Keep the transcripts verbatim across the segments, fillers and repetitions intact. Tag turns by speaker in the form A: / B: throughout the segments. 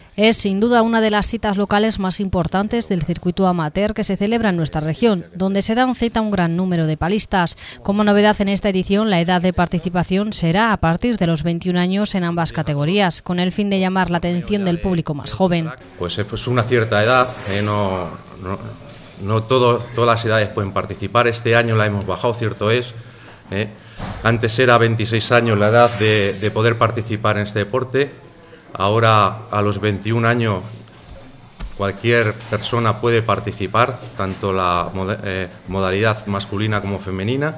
A: Es sin duda una de las citas locales más importantes del circuito amateur que se celebra en nuestra región, donde se dan cita a un gran número de palistas. Como novedad en esta edición, la edad de participación será a partir de los veintiún años en ambas categorías, con el fin de llamar la atención del público más joven.
B: Pues es pues una cierta edad, eh, no, no, no todo, todas las edades pueden participar. Este año la hemos bajado, cierto es. Eh. Antes era veintiséis años la edad de, de poder participar en este deporte. Ahora, a los veintiún años, cualquier persona puede participar, tanto la eh, modalidad masculina como femenina.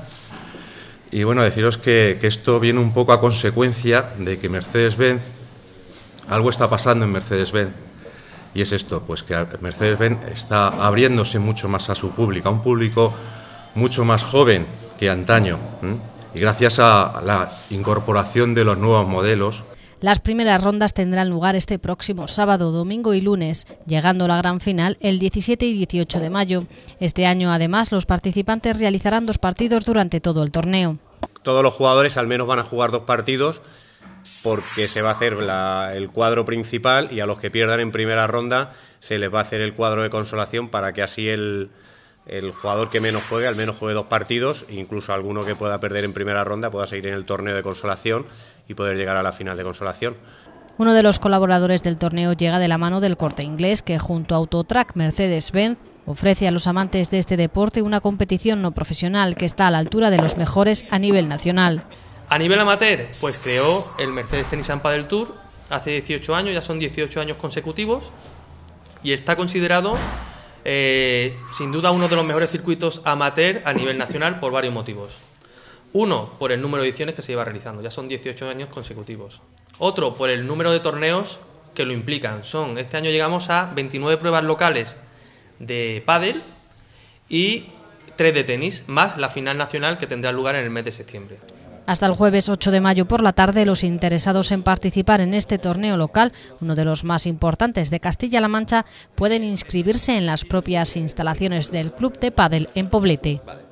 B: Y bueno, deciros que, que esto viene un poco a consecuencia de que Mercedes-Benz, algo está pasando en Mercedes-Benz, y es esto, pues que Mercedes-Benz está abriéndose mucho más a su público, a un público mucho más joven que antaño, ¿eh? Y gracias a la incorporación de los nuevos modelos.
A: Las primeras rondas tendrán lugar este próximo sábado, domingo y lunes, llegando a la gran final el diecisiete y dieciocho de mayo. Este año, además, los participantes realizarán dos partidos durante todo el torneo.
C: Todos los jugadores al menos van a jugar dos partidos porque se va a hacer la, el cuadro principal, y a los que pierdan en primera ronda se les va a hacer el cuadro de consolación para que así el, el jugador que menos juegue al menos juegue dos partidos, e incluso alguno que pueda perder en primera ronda pueda seguir en el torneo de consolación y poder llegar a la final de consolación.
A: Uno de los colaboradores del torneo llega de la mano del Corte Inglés, que junto a Autotrack Mercedes-Benz ofrece a los amantes de este deporte una competición no profesional que está a la altura de los mejores a nivel nacional.
D: A nivel amateur, pues creó el Mercedes Tennis and Padel Tour hace dieciocho años, ya son dieciocho años consecutivos, y está considerado eh, sin duda uno de los mejores circuitos amateur a nivel nacional por varios motivos. Uno, por el número de ediciones que se lleva realizando, ya son dieciocho años consecutivos. Otro, por el número de torneos que lo implican. Son, este año llegamos a veintinueve pruebas locales de pádel y tres de tenis, más la final nacional que tendrá lugar en el mes de septiembre.
A: Hasta el jueves ocho de mayo por la tarde, los interesados en participar en este torneo local, uno de los más importantes de Castilla-La Mancha, pueden inscribirse en las propias instalaciones del Club de Pádel en Poblete.